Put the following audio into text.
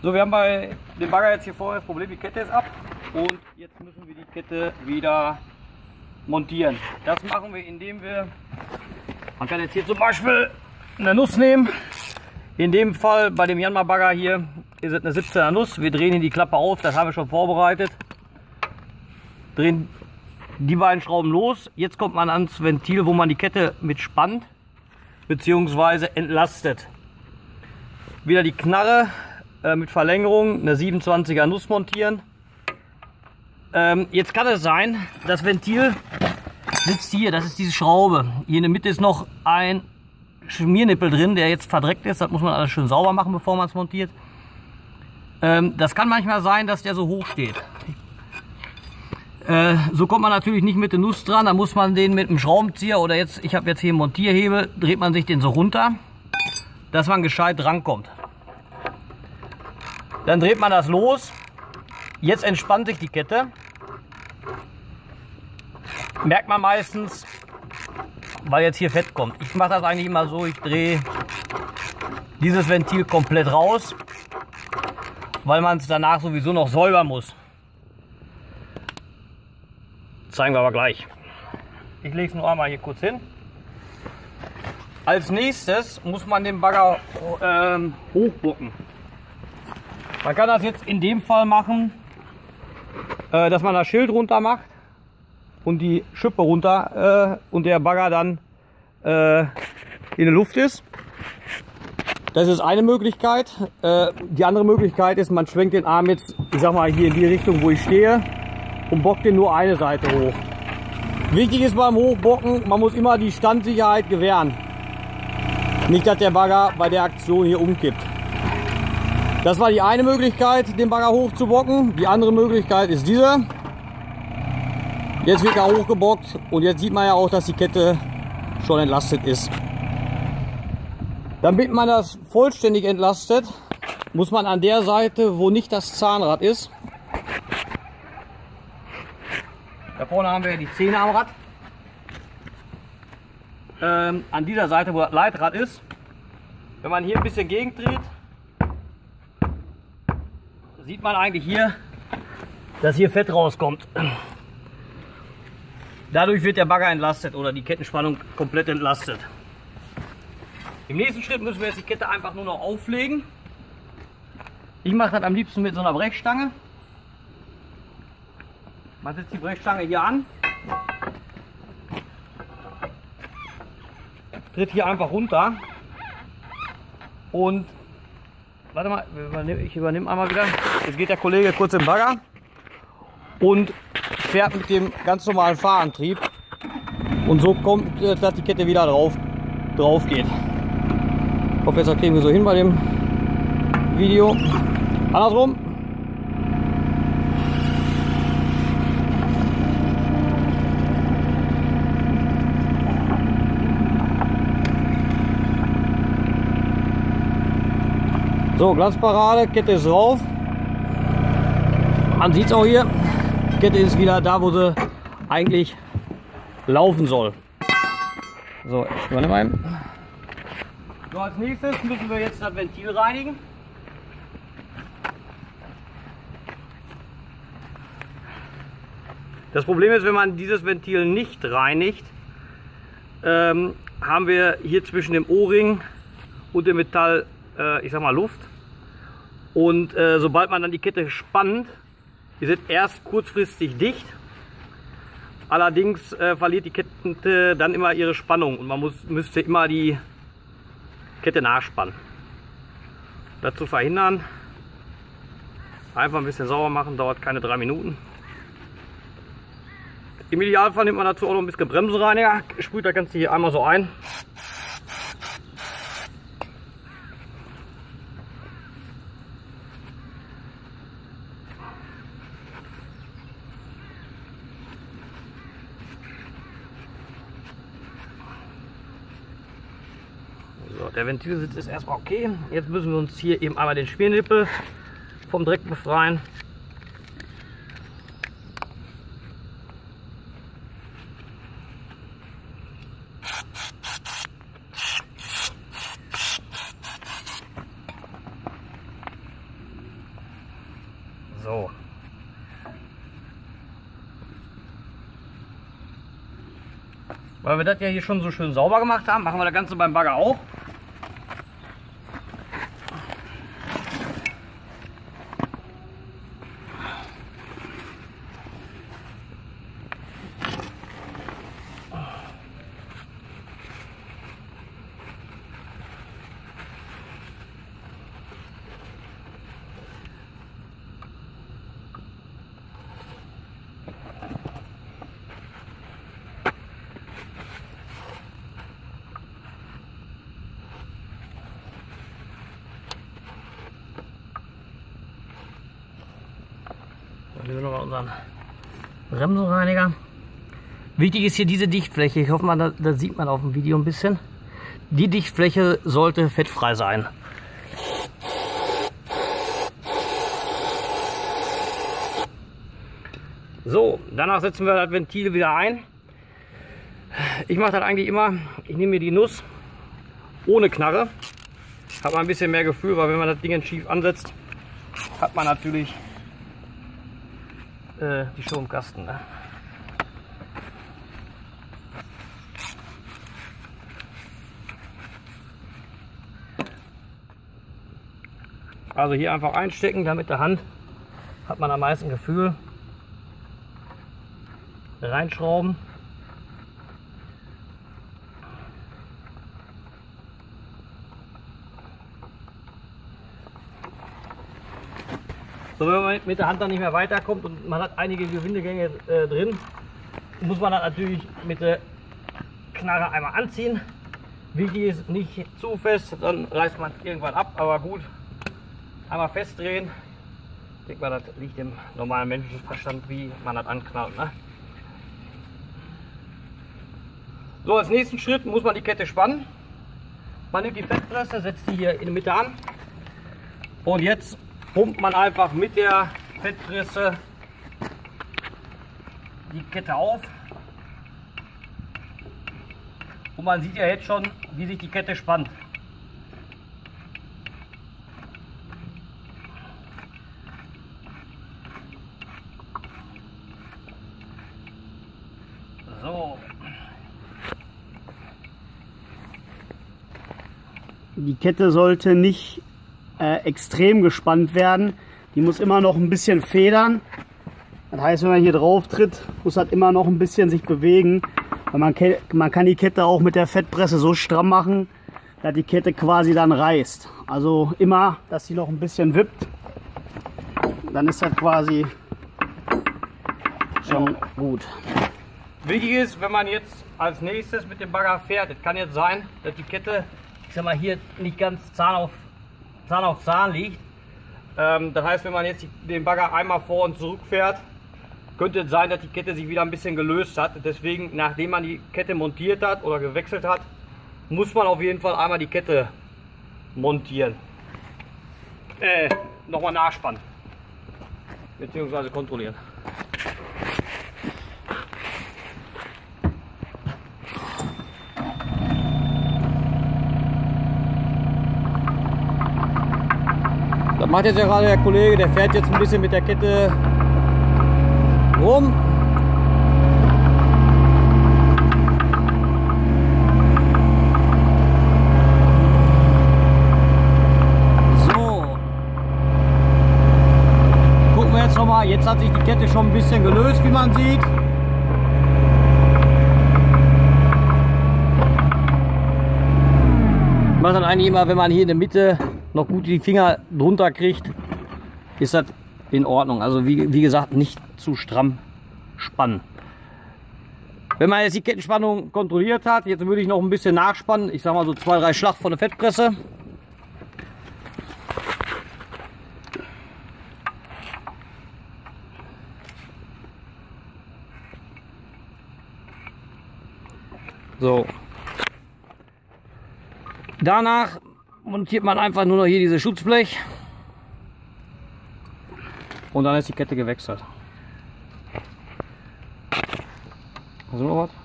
So, wir haben bei dem Bagger jetzt hier vorne das Problem, die Kette ist ab und jetzt müssen wir die Kette wieder montieren. Das machen wir, indem wir, man kann jetzt hier zum Beispiel eine Nuss nehmen. In dem Fall bei dem Yanmar Bagger hier ist es eine 17er Nuss. Wir drehen hier die Klappe auf, das haben wir schon vorbereitet. Drehen die beiden Schrauben los. Jetzt kommt man ans Ventil, wo man die Kette mit spannt bzw. entlastet. Wieder die Knarre mit Verlängerung, eine 27er Nuss montieren. Jetzt kann es sein, das Ventil sitzt hier, das ist diese Schraube. Hier in der Mitte ist noch ein Schmiernippel drin, der jetzt verdreckt ist. Das muss man alles schön sauber machen, bevor man es montiert. Das kann manchmal sein, dass der so hoch steht. So kommt man natürlich nicht mit der Nuss dran. Da muss man den mit einem Schraubenzieher oder jetzt, ich habe jetzt hier einen Montierhebel, dreht man sich den so runter, dass man gescheit rankommt. Dann dreht man das los. Jetzt entspannt sich die Kette. Merkt man meistens, weil jetzt hier Fett kommt. Ich mache das eigentlich immer so, ich drehe dieses Ventil komplett raus, weil man es danach sowieso noch säubern muss. Zeigen wir aber gleich. Ich lege es nur einmal hier kurz hin. Als nächstes muss man den Bagger hochbucken. Man kann das jetzt in dem Fall machen, dass man das Schild runter macht und die Schippe runter und der Bagger dann in der Luft ist. Das ist eine Möglichkeit. Die andere Möglichkeit ist, man schwenkt den Arm jetzt, ich sag mal, hier in die Richtung, wo ich stehe und bockt den nur eine Seite hoch. Wichtig ist beim Hochbocken, man muss immer die Standsicherheit gewähren. Nicht, dass der Bagger bei der Aktion hier umkippt. Das war die eine Möglichkeit, den Bagger hochzubocken. Die andere Möglichkeit ist diese. Jetzt wird er hochgebockt und jetzt sieht man ja auch, dass die Kette schon entlastet ist. Damit man das vollständig entlastet, muss man an der Seite, wo nicht das Zahnrad ist, da vorne haben wir die Zähne am Rad, an dieser Seite, wo das Leitrad ist, wenn man hier ein bisschen gegendreht, sieht man eigentlich hier, dass hier Fett rauskommt. Dadurch wird der Bagger entlastet oder die Kettenspannung komplett entlastet. Im nächsten Schritt müssen wir jetzt die Kette einfach nur noch auflegen. Ich mache das am liebsten mit so einer Brechstange. Man setzt die Brechstange hier an, tritt hier einfach runter und warte mal, ich übernehme einmal wieder. Jetzt geht der Kollege kurz im Bagger und fährt mit dem ganz normalen Fahrantrieb. Und so kommt, dass die Kette wieder drauf geht. Ich hoffe, jetzt das kriegen wir so hin bei dem Video. Andersrum. So, Glanzparade, Kette ist drauf. Man sieht es auch hier. Die Kette ist wieder da, wo sie eigentlich laufen soll. So, ich übernehme einen. So, als nächstes müssen wir jetzt das Ventil reinigen. Das Problem ist, wenn man dieses Ventil nicht reinigt, haben wir hier zwischen dem O-Ring und dem Metall, ich sag mal, Luft. Und sobald man dann die Kette spannt, ist es erst kurzfristig dicht. Allerdings verliert die Kette dann immer ihre Spannung und man müsste immer die Kette nachspannen. Das zu verhindern, einfach ein bisschen sauber machen, dauert keine 3 Minuten. Im Idealfall nimmt man dazu auch noch ein bisschen Bremsenreiniger, sprüht das Ganze hier einmal so ein. So, der Ventilsitz ist erstmal okay. Jetzt müssen wir uns hier eben einmal den Schmiernippel vom Dreck befreien. So. Weil wir das ja hier schon so schön sauber gemacht haben, machen wir das Ganze beim Bagger auch. Dann nehmen wir nochmal unseren Bremsenreiniger. Wichtig ist hier diese Dichtfläche. Ich hoffe mal, das sieht man auf dem Video ein bisschen. Die Dichtfläche sollte fettfrei sein. So, danach setzen wir das Ventil wieder ein. Ich mache das eigentlich immer, ich nehme mir die Nuss ohne Knarre. Hat man ein bisschen mehr Gefühl, weil wenn man das Ding schief ansetzt, hat man natürlich die Show im Kasten. Ne? Also hier einfach einstecken, dann mit der Hand hat man am meisten Gefühl. Reinschrauben. So, wenn man mit der Hand dann nicht mehr weiterkommt und man hat einige Gewindegänge drin, muss man dann natürlich mit der Knarre einmal anziehen. Wichtig ist nicht zu fest, dann reißt man es irgendwann ab, aber gut, einmal festdrehen. Ich denke mal, das liegt im normalen menschlichen Verstand, wie man das anknallt. Ne? So, als nächsten Schritt muss man die Kette spannen. Man nimmt die Fettpresse, setzt die hier in der Mitte an und jetzt pumpt man einfach mit der Fettpresse die Kette auf. Und man sieht ja jetzt schon, wie sich die Kette spannt. So. Die Kette sollte nicht extrem gespannt werden. Die muss immer noch ein bisschen federn. Das heißt, wenn man hier drauf tritt, muss das immer noch ein bisschen sich bewegen. Weil man kann die Kette auch mit der Fettpresse so stramm machen, dass die Kette quasi dann reißt. Also immer, dass sie noch ein bisschen wippt. Dann ist das quasi schon gut. Wichtig ist, wenn man jetzt als nächstes mit dem Bagger fährt, es kann jetzt sein, dass die Kette, ich sag mal, hier nicht ganz Zahn auf Zahn liegt. Das heißt, wenn man jetzt den Bagger einmal vor und zurück fährt, könnte es sein, dass die Kette sich wieder ein bisschen gelöst hat. Deswegen, nachdem man die Kette montiert hat oder gewechselt hat, muss man auf jeden Fall einmal die Kette montieren. Nochmal nachspannen. Beziehungsweise kontrollieren. Das macht jetzt ja gerade der Kollege, der fährt jetzt ein bisschen mit der Kette rum. So. Gucken wir jetzt nochmal, jetzt hat sich die Kette schon ein bisschen gelöst, wie man sieht. Ich mache dann eigentlich immer, wenn man hier in der Mitte noch gut die Finger drunter kriegt, ist das in Ordnung. Also wie gesagt, nicht zu stramm spannen. Wenn man jetzt die Kettenspannung kontrolliert hat, jetzt würde ich noch ein bisschen nachspannen. Ich sage mal so 2-3 Schlag von der Fettpresse. So. Danach montiert man einfach nur noch hier dieses Schutzblech und dann ist die Kette gewechselt. Also noch was?